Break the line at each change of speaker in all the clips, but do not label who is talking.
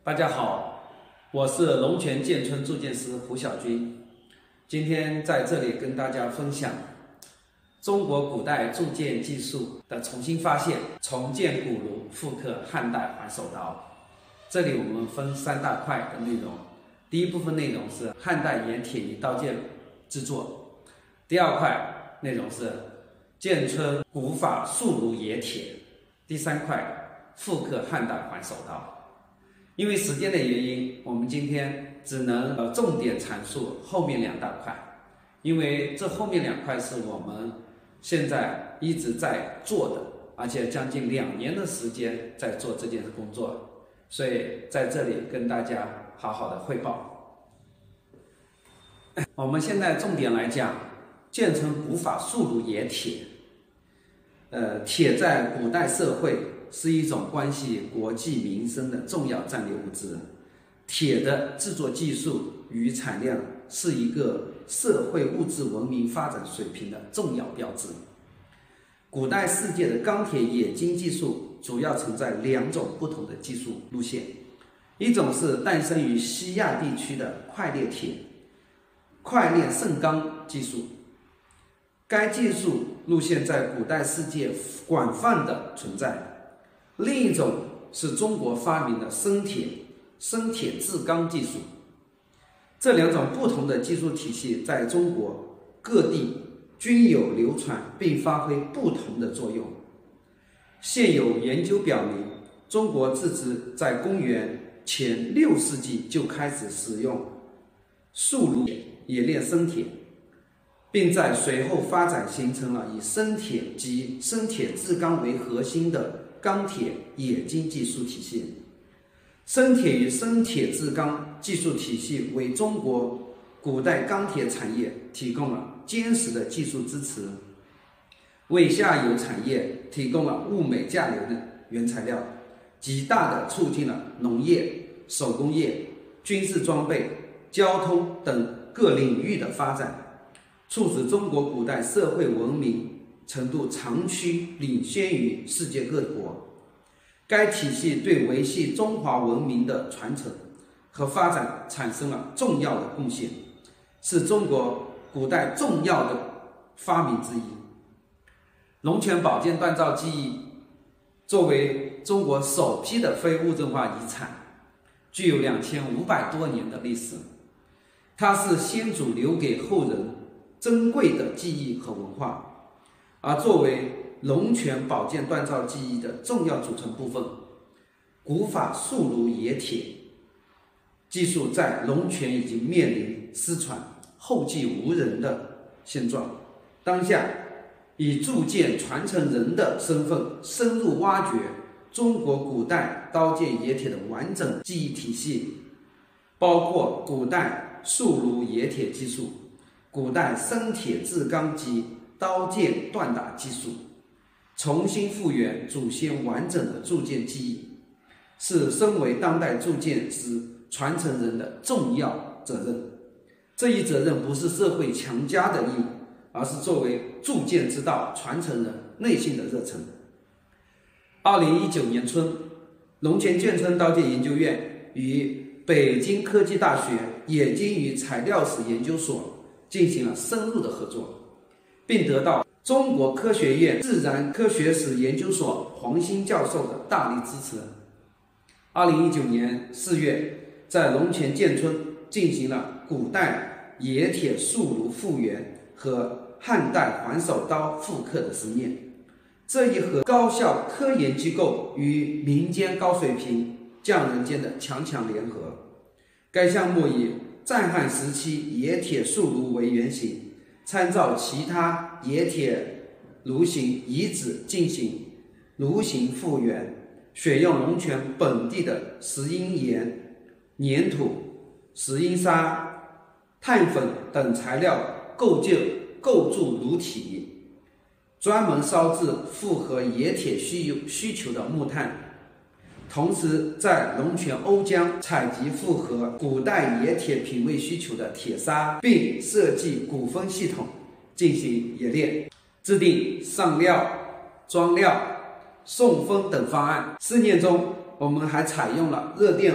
大家好，我是龙泉剑村铸剑师胡小军，今天在这里跟大家分享中国古代铸剑技术的重新发现，重建古炉，复刻汉代环手刀。这里我们分3大块的内容，第一部分内容是汉代冶铁与刀剑制作，第2块内容是剑村古法素炉冶铁，第3块复刻汉代环手刀。因为时间的原因，我们今天只能重点阐述后面2大块，因为这后面2块是我们现在一直在做的，而且将近2年的时间在做这件工作，所以在这里跟大家好好的汇报。我们现在重点来讲剑村古法素炉冶铁。铁在古代社会是一种关系国计民生的重要战略物资，铁的制作技术与产量是一个社会物质文明发展水平的重要标志。古代世界的钢铁冶金技术主要存在2种不同的技术路线，一种是诞生于西亚地区的块炼铁、块炼盛钢技术，该技术路线在古代世界广泛的存在。另一种是中国发明的生铁制钢技术。这2种不同的技术体系在中国各地均有流传并发挥不同的作用。现有研究表明，中国自知在公元前6世纪就开始使用素炉冶炼生铁，并在随后发展形成了以生铁及生铁制钢为核心的钢铁冶金技术体系。生铁与生铁制钢技术体系为中国古代钢铁产业提供了坚实的技术支持，为下游产业提供了物美价廉的原材料，极大地促进了农业、手工业、军事装备、交通等各领域的发展，促使中国古代社会文明程度长期领先于世界各国。该体系对维系中华文明的传承和发展产生了重要的贡献，是中国古代重要的发明之一。龙泉宝剑锻造技艺作为中国首批的非物质化遗产，具有2500多年的历史。它是先祖留给后人珍贵的技艺和文化，而作为龙泉宝剑锻造技艺的重要组成部分，古法素炉冶铁技术在龙泉已经面临失传、后继无人的现状。当下以铸剑传承人的身份，深入挖掘中国古代刀剑冶铁的完整技艺体系，包括古代素炉冶铁技术、古代生铁制钢及刀剑锻打技术，重新复原祖先完整的铸剑技艺，是身为当代铸剑师传承人的重要责任。这一责任不是社会强加的义务，而是作为铸剑之道传承人内心的热忱。2019年春，龙泉剑村刀剑研究院与北京科技大学冶金与材料史研究所进行了深入的合作，并得到中国科学院自然科学史研究所黄兴教授的大力支持。2019年4月，在龙泉剑村进行了古代冶铁素炉复原和汉代环手刀复刻的实验。这一和高校科研机构与民间高水平匠人间的强联合。该项目以战汉时期冶铁素炉为原型，参照其他冶铁炉形遗址进行炉形复原，选用龙泉本地的石英岩、粘土、石英砂、碳粉等材料构筑炉体，专门烧制符合冶铁需求的木炭，同时在龙泉瓯江采集符合古代冶铁品位需求的铁砂，并设计鼓风系统进行冶炼，制定上料、装料、送风等方案。试验中，我们还采用了热电偶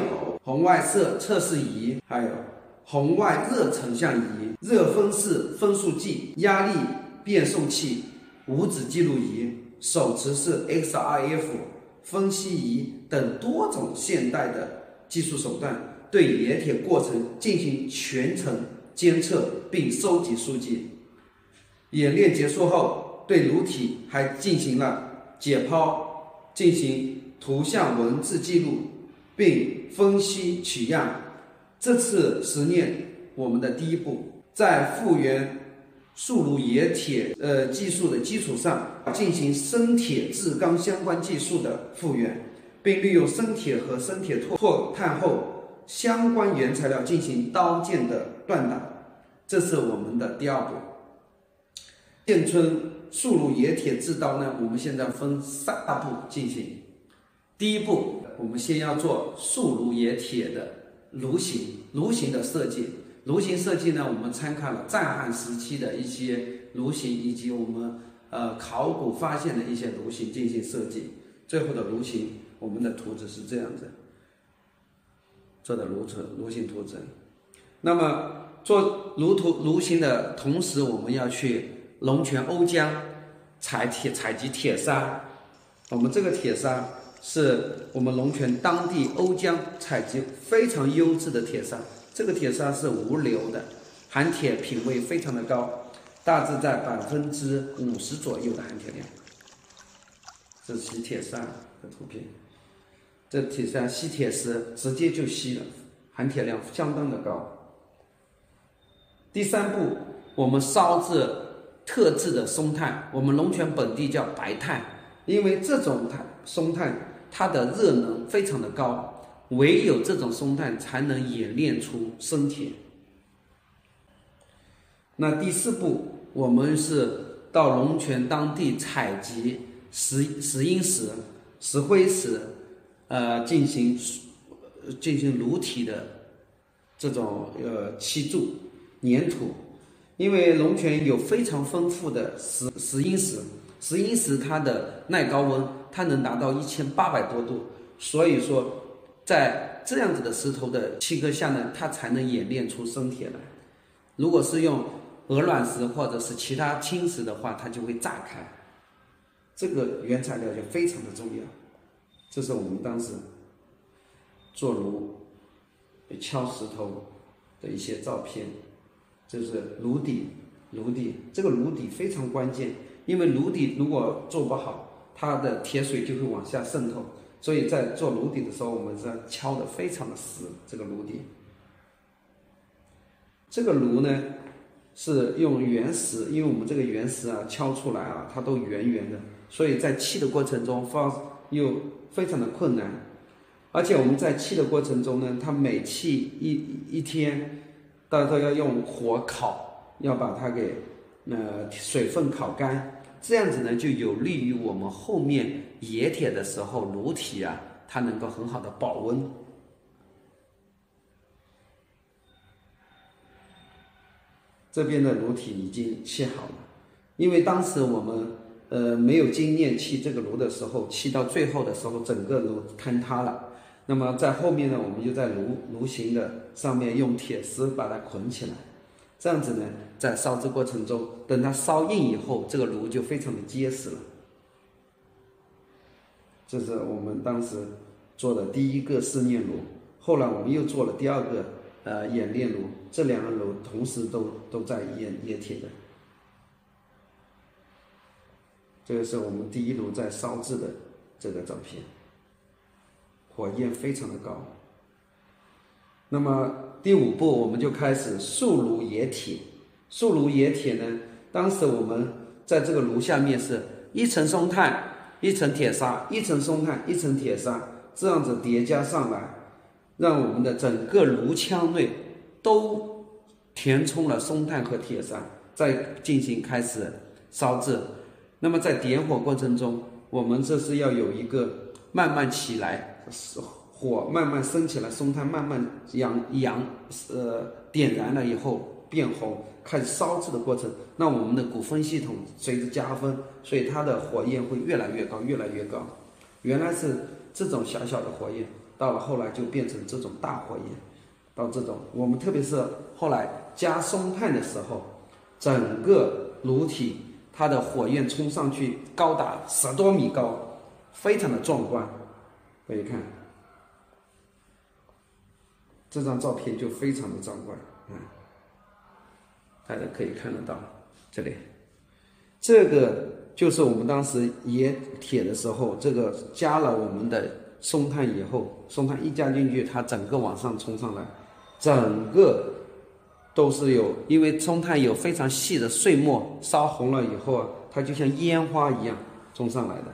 红外测试仪，还有红外热成像仪、热分式分数计、压力变送器、无指记录仪、手持式 XRF 分析仪等多种现代的技术手段，对冶铁过程进行全程监测并收集数据。演练结束后，对炉体还进行了解剖，进行图像文字记录，并分析取样。这次实验我们的第一步，在复原速炉冶铁技术的基础上，进行生铁制钢相关技术的复原，并利用生铁和生铁拓碳后相关原材料进行刀剑的锻打。这是我们的第二步。建村速炉冶铁制刀呢，我们现在分3大步进行。第一步，我们先要做速炉冶铁的炉型的设计。炉型设计呢，我们参考了战汉时期的一些炉型，以及我们考古发现的一些炉型进行设计。最后的炉型，我们的图纸是这样子做的炉型图纸。那么做炉型的同时，我们要去龙泉瓯江采集铁砂。我们这个铁砂是我们龙泉当地瓯江采集非常优质的铁砂，这个铁砂是无硫的，含铁品位非常的高，大致在50%左右的含铁量。这是吸铁砂的图片，这铁砂吸铁石直接就吸了，含铁量相当的高。第3步，我们烧制特制的松炭，我们龙泉本地叫白炭，因为这种松炭它的热能非常的高，唯有这种松炭才能冶炼出生铁。那第4步，我们是到龙泉当地采集石英石、石灰石，进行炉体的这种砌筑粘土。因为龙泉有非常丰富的石英石它的耐高温，它能达到1800多度，所以说在这样子的石头的契合下呢，它才能冶炼出生铁来。如果是用鹅卵石或者是其他青石的话，它就会炸开。这个原材料就非常的重要。这是我们当时做炉敲石头的一些照片。这是炉底，这个炉底非常关键，因为炉底如果做不好，它的铁水就会往下渗透，所以在做炉底的时候，我们是要敲的非常的实。这个炉底，这个炉呢是用原石，因为我们这个原石啊敲出来啊，它都圆圆的，所以在砌的过程中又非常的困难，而且我们在砌的过程中呢，它每砌一天。大家都要用火烤，要把它给水分烤干，这样子呢就有利于我们后面冶铁的时候炉体啊，它能够很好的保温。这边的炉体已经砌好了，因为当时我们没有经验砌这个炉的时候，砌到最后的时候整个炉坍塌了。那么在后面呢，我们就在炉型的上面用铁丝把它捆起来，这样子呢，在烧制过程中，等它烧硬以后，这个炉就非常的结实了。这是我们当时做的第1个试验炉，后来我们又做了第2个演练炉，这2个炉同时都在冶铁的。这个是我们第1炉在烧制的这个照片。火焰非常的高。那么第5步，我们就开始速炉冶铁。速炉冶铁呢，当时我们在这个炉下面是1层松炭，1层铁砂，1层松炭，1层铁砂，这样子叠加上来，让我们的整个炉腔内都填充了松炭和铁砂，再进行开始烧制。那么在点火过程中，我们这是要有一个慢慢起来。火慢慢升起来，松炭慢慢点燃了以后变红，开始烧制的过程，那我们的骨分系统随着加分，所以它的火焰会越来越高，越来越高。原来是这种小小的火焰， 到了后来就变成这种大火焰，到这种我们特别是后来加松炭的时候，整个炉体它的火焰冲上去高达10多米高，非常的壮观。可以看这张照片就非常的壮观，大家可以看得到这里，这个就是我们当时冶铁的时候，这个加了我们的松炭以后，松炭一加进去，它整个往上冲上来，整个都是有，因为松炭有非常细的碎末，烧红了以后啊，它就像烟花一样冲上来的。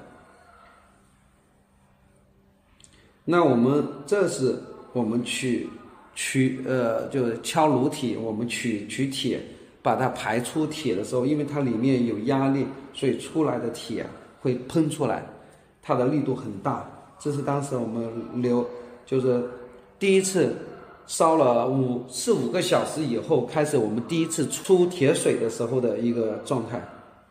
那这是我们就是敲炉体，我们取铁，把它排出铁的时候，因为它里面有压力，所以出来的铁会喷出来，它的力度很大。这是当时我们就是第一次烧了4、5个小时以后，开始我们第一次出铁水的时候的一个状态。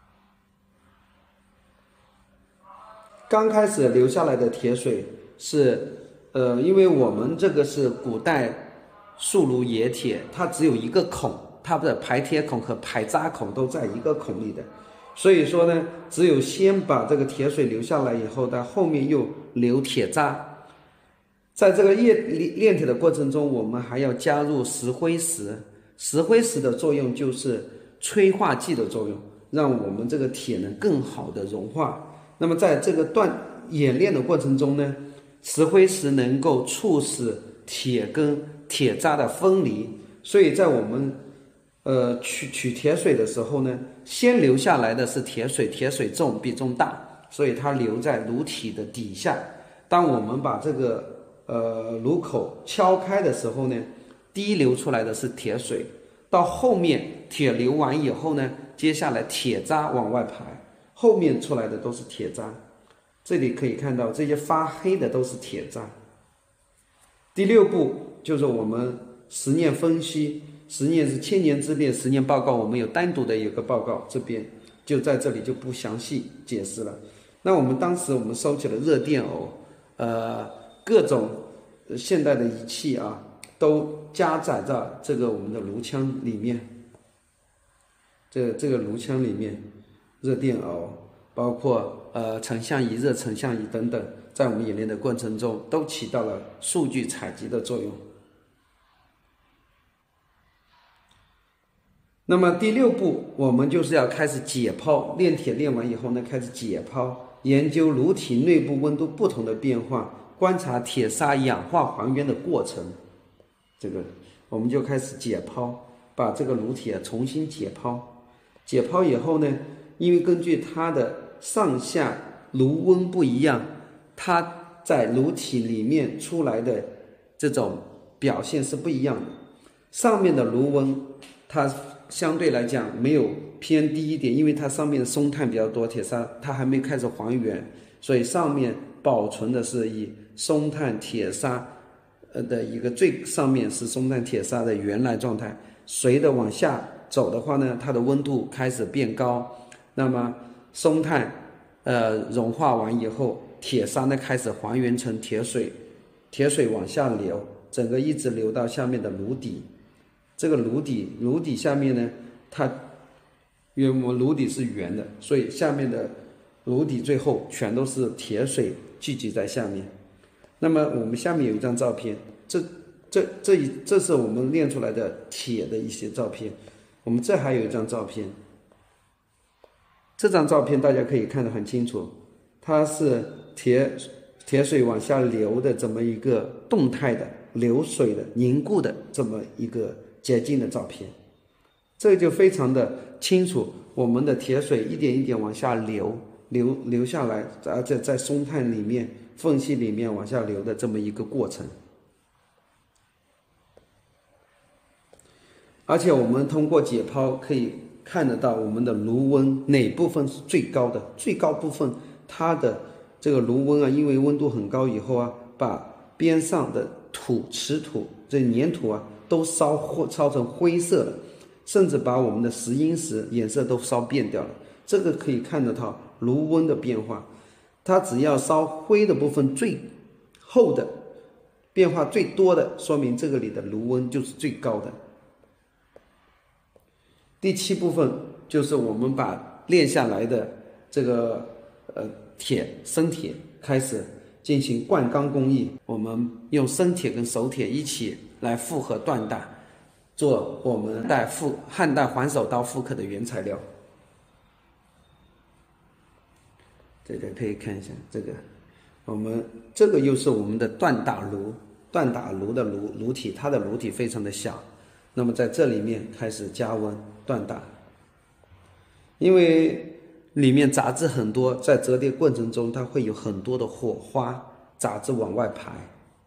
刚开始流下来的铁水是因为我们这个是古代素炉冶铁，它只有一个孔，它的排铁孔和排渣孔都在一个孔里的，所以说呢，只有先把这个铁水流下来以后，在后面又流铁渣。在这个炼铁的过程中，我们还要加入石灰石。石灰石的作用就是催化剂的作用，让我们这个铁能更好的融化。那么在这个冶炼的过程中呢，石灰石能够促使铁跟铁渣的分离，所以在我们取铁水的时候呢，先流下来的是铁水，铁水重，比重大，所以它留在炉体的底下。当我们把这个炉口敲开的时候呢，第一流出来的是铁水，到后面铁流完以后呢，接下来铁渣往外排，后面出来的都是铁渣。这里可以看到这些发黑的都是铁渣。第6步就是我们实验分析，实验是1000年之变实验报告，我们有单独的一个报告，这边就在这里就不详细解释了。那我们当时我们收集了热电偶，各种现代的仪器啊，都加载在这个我们的炉腔里面。这个炉腔里面，热电偶，包括成像仪、热成像仪等等，在我们冶炼的过程中都起到了数据采集的作用。那么第6步，我们就是要开始解剖，炼铁炼完以后呢，开始解剖，研究炉体内部温度不同的变化，观察铁砂氧化还原的过程。这个我们就开始解剖，把这个炉体重新解剖。解剖以后呢，因为根据它的上下炉温不一样，它在炉体里面出来的这种表现是不一样的。上面的炉温它相对来讲没有偏低一点，因为它上面的松炭比较多，铁砂它还没开始还原，所以上面保存的是以松炭铁砂的一个最上面是松炭铁砂的原来状态。随着往下走的话呢，它的温度开始变高，那么松炭融化完以后，铁砂呢开始还原成铁水，铁水往下流，整个一直流到下面的炉底。这个炉底下面呢，因为我们炉底是圆的，所以下面的炉底最后全都是铁水聚集在下面。那么我们下面有一张照片，这是我们炼出来的铁的一些照片。我们这还有一张照片，这张照片大家可以看得很清楚，它是铁水往下流的这么一个动态的流水的凝固的这么一个洁净的照片。这就非常的清楚，我们的铁水一点一点往下流下来，而且在松炭里面缝隙里面往下流的这么一个过程。而且我们通过解剖可以看得到我们的炉温哪部分是最高的，最高部分它的这个炉温啊，因为温度很高以后啊，把边上的瓷土这粘土啊都烧成灰色了，甚至把我们的石英石颜色都烧变掉了。这个可以看得到炉温的变化。它只要烧灰的部分最厚的
变化最多的，说明这个里的炉温就是最高的。第7部分就是我们把炼下来的这个生铁开始进行灌钢工艺，我们用生铁跟熟铁一起来复合锻打，做我们汉代环手刀复刻的原材料。这个可以看一下，这个又是我们的锻打炉的炉体，它的炉体非常的小，那么在这里面开始加温锻打，因为里面杂质很多，在折叠过程中它会有很多的火花，杂质往外排。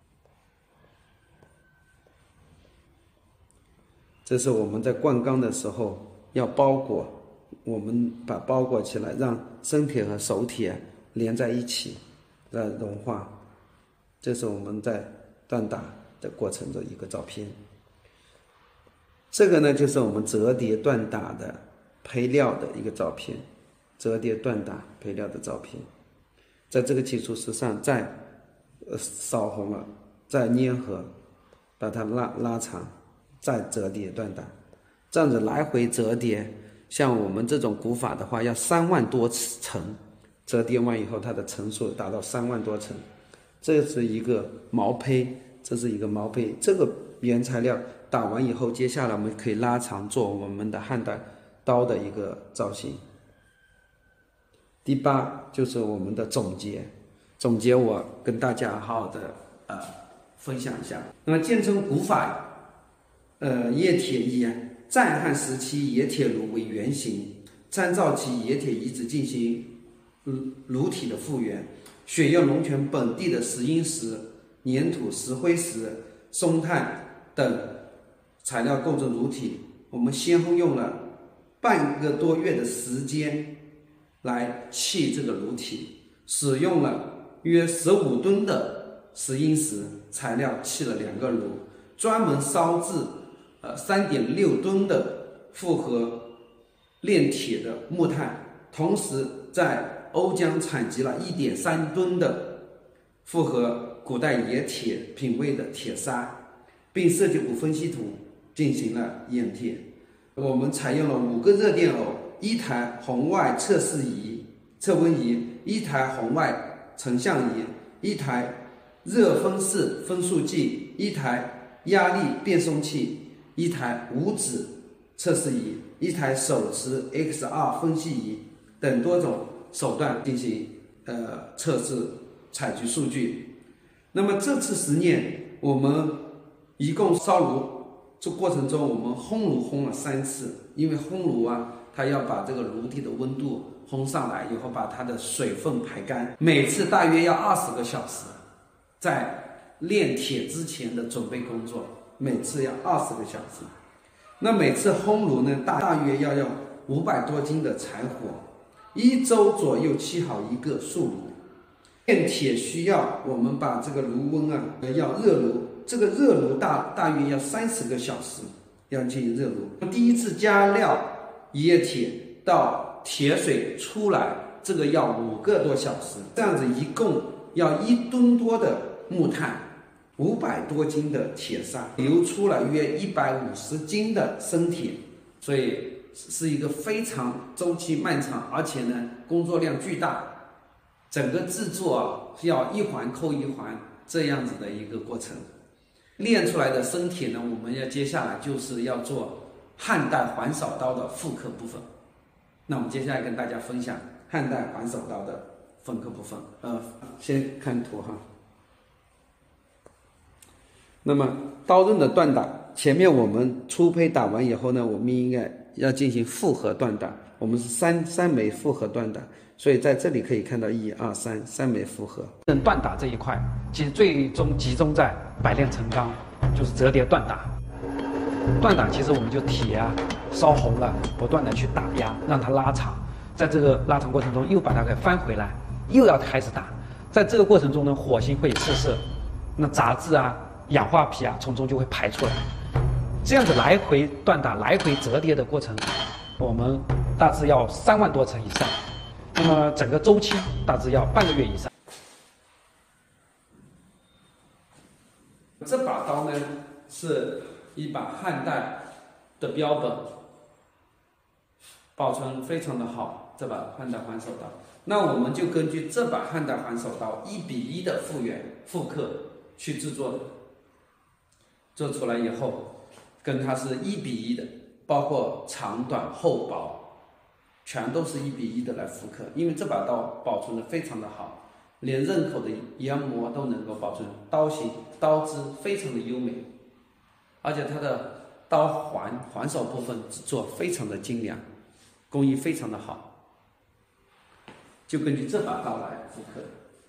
这是我们在灌钢的时候要包裹，我们把包裹起来，让生铁和熟铁连在一起融化。这是我们在锻打的过程的一个照片。这个呢就是我们折叠锻打的配料的一个照片，折叠锻打配料的照片。在这个基础之上再烧红了，再粘合，把它拉长，再折叠锻打，这样子来回折叠。像我们这种古法的话要3万多层，折叠完以后它的层数达到3万多层。这是一个毛坯，这个原材料打完以后，接下来我们可以拉长做我们的汉代刀的一个造型。第8就是我们的总结我跟大家好好的分享一下。那么建成古法冶铁以战汉时期冶铁炉为原型，参照其冶铁遗址进行炉体的复原，选用龙泉本地的石英石、粘土、石灰石、松炭等材料构成炉体。我们先后用了半个多月的时间来砌这个炉体，使用了约15吨的石英石材料砌了2个炉，专门烧制3.6吨的复合炼铁的木炭，同时在瓯江采集了1.3吨的复合古代冶铁品位的铁砂，并设计5分析图进行了验铁。我们采用了5个热电偶，1台红外测温仪，1台红外成像仪，1台热分式分数计，1台压力变松器，1台无指测试仪，1台手持 XR 分析仪等多种手段进行测试采集数据。那么这次实验我们一共烧炉这过程中，我们烘炉烘了3次，因为烘炉它要把这个炉体的温度烘上来以后，把它的水分排干，每次大约要20个小时。在炼铁之前的准备工作，每次要20个小时。那每次烘炉呢，大约要用500多斤的柴火，1周左右砌好一个素炉。炼铁需要我们把这个炉温要热炉，这个热炉大约要30个小时，要进行热炉。第一次加料冶铁到铁水出来，这个要5个多小时，这样子一共要1吨多的木炭，500多斤的铁砂，流出了约150斤的生铁，所以是一个非常周期漫长，而且呢工作量巨大，整个制作要一环扣一环这样子的一个过程。炼出来的生铁呢，我们接下来就是要做汉代环手刀的复刻部分。那我们接下来跟大家分享汉代环手刀的复刻部分。先看图哈。那么刀刃的锻打，前面我们粗胚打完以后呢，我们应该要进行复合锻打。我们是三枚复合锻打，所以在这里可以看到1、2、3枚复合。
锻打这一块，其实最终集中在百炼成钢，就是折叠锻打。锻打其实我们就铁烧红了，不断的去打压，让它拉长。在这个拉长过程中，又把它给翻回来，又要开始打。在这个过程中呢，火星会试射，那杂质氧化皮从中就会排出来。这样子来回锻打、来回折叠的过程，我们大致要3万多层以上。那么整个周期大致要半个月以上。
这把刀呢是一把汉代的标本，保存非常的好。这把汉代环手刀，那我们就根据这把汉代环手刀1:1的复刻去制作的，做出来以后跟它是1:1的，包括长短厚薄全都是1:1的来复刻。因为这把刀保存的非常的好，连刃口的研磨都能够保存，刀形刀枝非常的优美，而且它的刀环手部分制作非常的精良，工艺非常的好，就根据这把刀来复刻。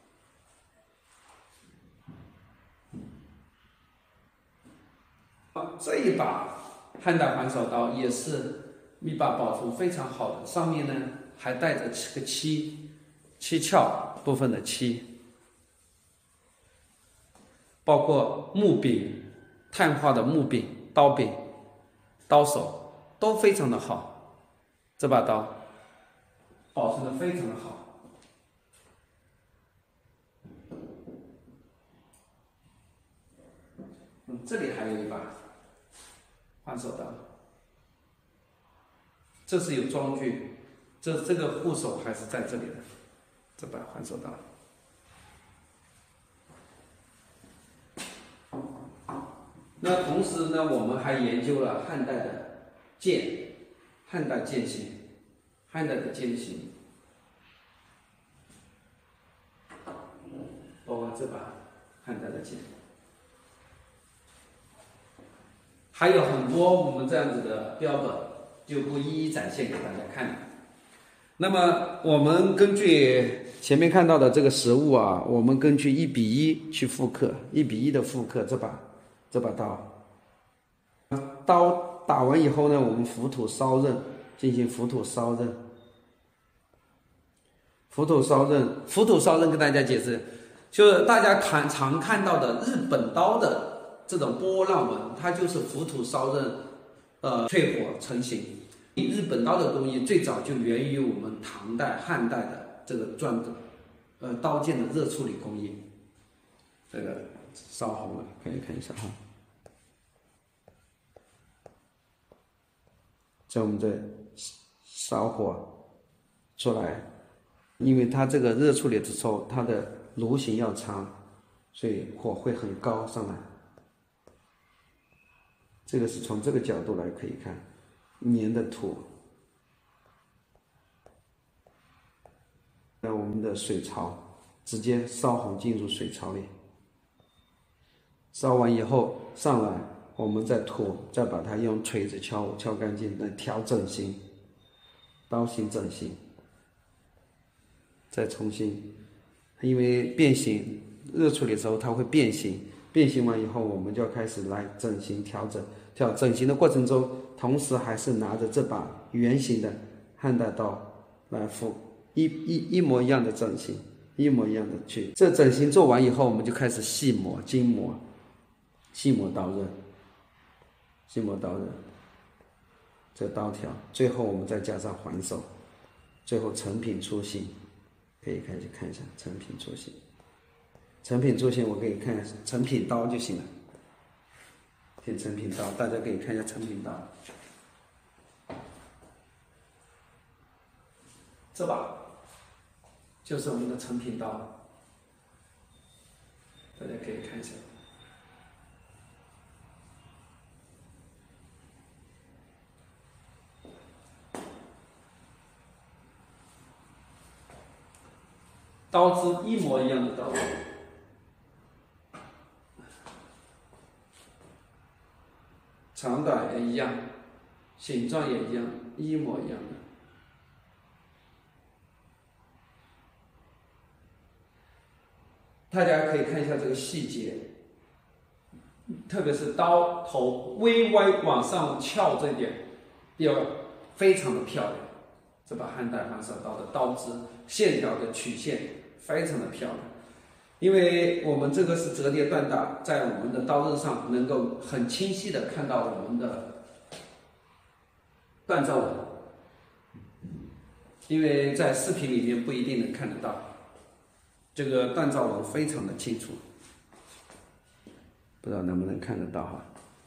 这一把汉代环手刀也是一把保存非常好的，上面呢还带着七窍部分的漆，包括木柄、碳化的木柄、刀柄、刀手都非常的好，这把刀保存的非常的好。这里还有一把环手刀，这是有装具，这个护手还是在这里的，这把环手刀。那同时呢，我们还研究了汉代的剑，汉代剑形，汉代的剑形，包括这把汉代的剑。还有很多我们这样子的标本，就不一一展现给大家看了。那么我们根据前面看到的这个实物啊，我们根据1:1去复刻，1:1的复刻这把刀。刀打完以后呢，我们浮土烧刃，进行浮土烧刃。浮土烧刃跟大家解释，就是大家常看到的日本刀的这种波浪纹，它就是浮土烧刃，淬火成型。日本刀的工艺最早就源于我们唐代、汉代的这个刀剑的热处理工艺。这个烧红了，可以看一下哈。这我们这烧火出来，因为它这个热处理的时候，它的炉型要长，所以火会很高上来。这个是从这个角度来可以看，粘的土。那我们的水槽直接烧红进入水槽里，烧完以后上来，我们再把它用锤子敲干净，来调整型，刀形整形，再重新，因为变形，热处理的时候它会变形，变形完以后，我们就要开始来整形调整。整形的过程中，同时还是拿着这把圆形的汉代刀来一模一样的整形，一模一样的去。这整形做完以后，我们就开始细磨、精磨、细磨刀刃，这刀条，最后我们再加上环手，最后成品出形，可以开始看一下成品出形。成品出形，我可以看成品刀就行了。成品刀，大家可以看一下成品刀。这把就是我们的成品刀，大家可以看一下。刀枝一模一样的刀。长短也一样，形状也一样，一模一样的。大家可以看一下这个细节，特别是刀头微歪往上翘这一点，要非常的漂亮。这把汉代环手刀的刀枝线条的曲线非常的漂亮。因为我们这个是折叠锻打，在我们的刀刃上能够很清晰的看到我们的锻造纹，因为在视频里面不一定能看得到，这个锻造纹非常的清楚。
不知道能不能看得到哈。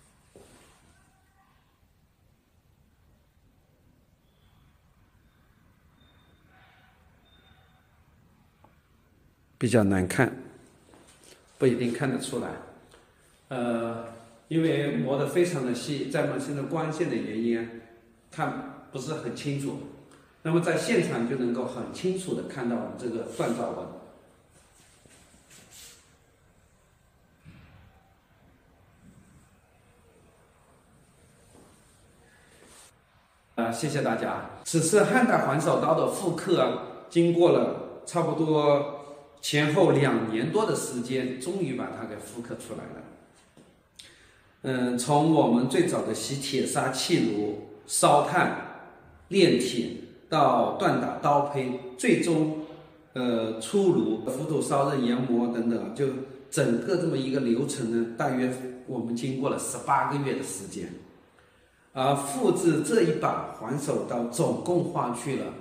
比较难看，
不一定看得出来。因为磨得非常的细，再嘛现在光线的原因，看不是很清楚。那么在现场就能够很清楚的看到我们这个锻造纹。谢谢大家。此次汉代环手刀的复刻经过了差不多前后2年多的时间，终于把它给复刻出来了。从我们最早的洗铁砂气炉、烧炭、炼铁到锻打刀胚，最终出炉、浮土烧热、研磨等等，就整个这么一个流程呢，大约我们经过了18个月的时间。而复制这一把环手刀总共花去了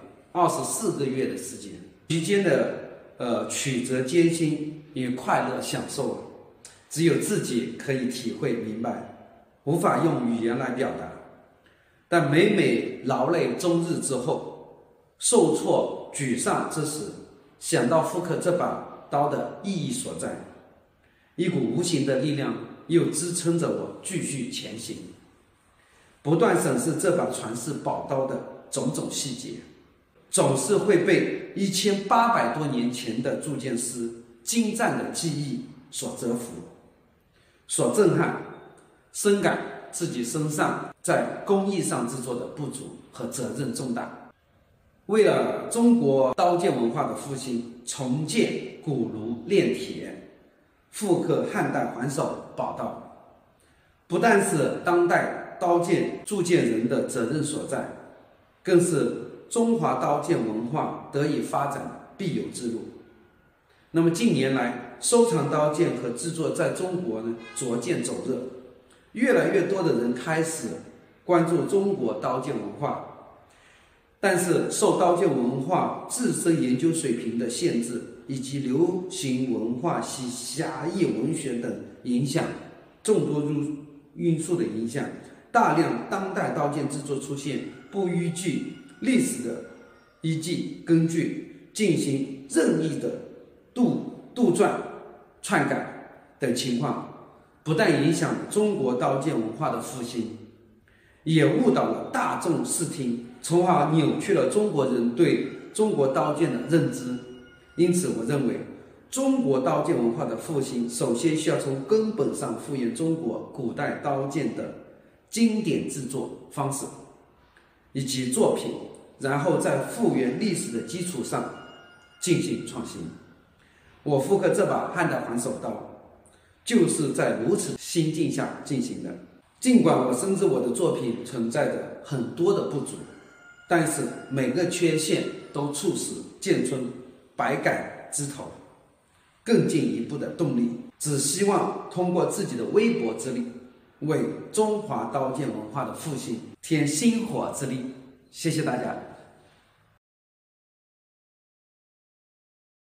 24个月的时间，期间的曲折艰辛与快乐享受只有自己可以体会明白，无法用语言来表达。但每每劳累终日之后，受挫沮丧之时，想到复刻这把刀的意义所在，一股无形的力量又支撑着我继续前行，不断审视这把传世宝刀的种种细节，总是会被1800多年前的铸剑师精湛的技艺所折服，所震撼，深感自己身上在工艺上制作的不足和责任重大。为了中国刀剑文化的复兴，重建古炉炼铁，复刻汉代环手宝刀，不但是当代刀剑铸剑人的责任所在，更是中华刀剑文化得以发展的必由之路。那么近年来，收藏刀剑和制作在中国呢逐渐走热，越来越多的人开始关注中国刀剑文化。但是受刀剑文化自身研究水平的限制，以及流行文化及侠义文学等影响，众多因素的影响，大量当代刀剑制作出现不依据历史的依据根据进行任意的杜撰、篡改等情况，不但影响中国刀剑文化的复兴，也误导了大众视听，从而扭曲了中国人对中国刀剑的认知。因此我认为，中国刀剑文化的复兴首先需要从根本上复原中国古代刀剑的经典制作方式以及作品，然后在复原历史的基础上进行创新。我复刻这把汉代环手刀就是在如此心境下进行的。尽管我深知我的作品存在着很多的不足，但是每个缺陷都促使剑春百改之头，更进一步的动力。只希望通过自己的微薄之力，为中华刀剑文化的复兴添星火之力。谢谢大家。